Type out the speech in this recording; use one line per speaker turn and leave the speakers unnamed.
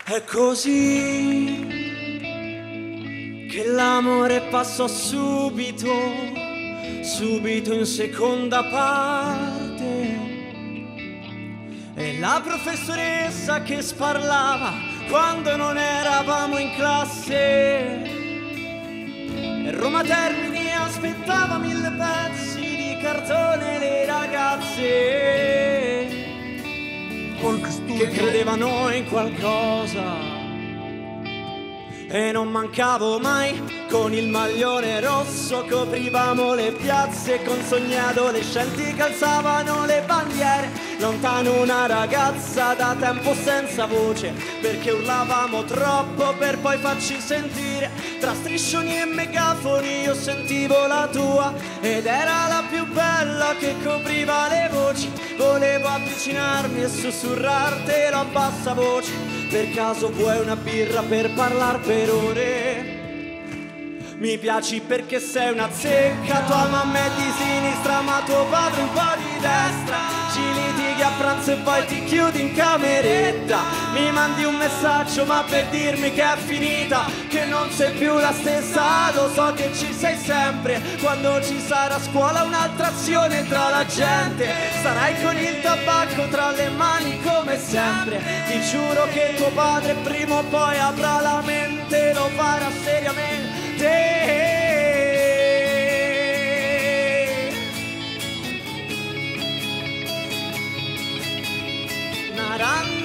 È così che l'amore passò subito, subito in seconda parte. E la professoressa che sparlava quando non eravamo in classe. E Roma Termini aspettava 1000 pezzi di cartone le ragazze che credevano in qualcosa. E non mancavo mai con il maglione rosso, coprivamo le piazze con sogni adolescenti che alzavano le bandiere. Lontano una ragazza da tempo senza voce, perché urlavamo troppo per poi farci sentire. Tra striscioni e megafoni io sentivo la tua, ed era la più bella che copriva le voci. Volevo avvicinarmi e sussurrartelo a bassa voce. Per caso vuoi una birra per parlar per ore? Mi piaci perché sei una zecca, tua mamma è di sinistra ma tuo padre un po' di destra. Ci litighi a pranzo e poi ti chiudi in cameretta. Mi mandi un messaggio ma per dirmi che è finita, che non sei più la stessa. Lo so che ci sei sempre, quando ci sarà a scuola un'altra azione tra la gente. Sarai con il tabacco tra le mani come sempre. Ti giuro che tuo padre prima o poi avrà la mente, lo farà seriamente. Naran